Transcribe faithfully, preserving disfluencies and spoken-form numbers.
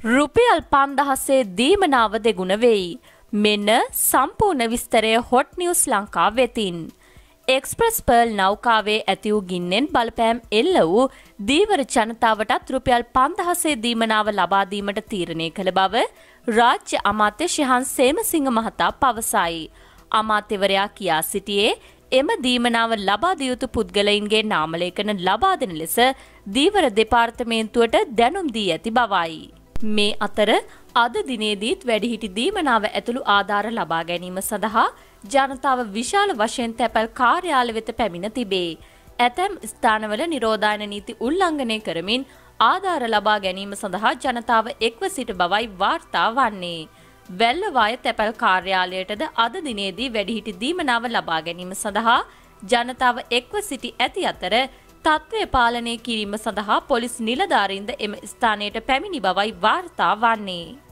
රුපියල් පන්දහසේ දීමනාව දෙගුණ වෙයි. මෙන්න සම්පූර්ණ විස්තරය හොට් නිවුස් ලංකා වෙතින්. එක්ස්ප්‍රස් පර්ල් නෞකාවේ ඇති වූ ගින්නෙන් බලපෑම් එල්ල වූ දීවර ජනතාවටත් රුපියල් පන්දහසේ දීමනාව ලබා දීමට තීරණය කළ බව රාජ්‍ය අමාත්‍ය ශිහාන් සේමසිංහ මහතා පවසයි. අමාත්‍යවරයා කියා සිටියේ එම දීමනාව ලබා දිය යුතු පුද්ගලයින්ගේ නාමලේඛන ලබා දෙන ලෙස දීවර දෙපාර්තමේන්තුවට දැනුම් දී ඇති බවයි. මේ අතර අද දිනේදීත් වැඩිහිටි දීමනාව ඇතුළු ආධාර ලබා ගැනීම සඳහා ජනතාව විශාල වශයෙන් තැපැල් කාර්යාල වෙත පැමිණ තිබේ. ඇතැම් ස්ථානවල නිරෝධායන නීති උල්ලංඝනය කරමින් ආධාර ලබා ගැනීම සඳහා ජනතාව එක්ව සිට බවයි වාර්තා වන්නේ. වැල්ලවාය තැපැල් කාර්යාලයටද අද දිනේදී වැඩිහිටි දීමනාව ලබා ගැනීම සඳහා ජනතාව එක්ව සිටි ඇති අතර තත්ත්වය පාලනය කිරීම සඳහා පොලිස් නිලධාරීන්ද එම ස්ථානයට පැමිණි බවයි වාර්තා වන්නේ.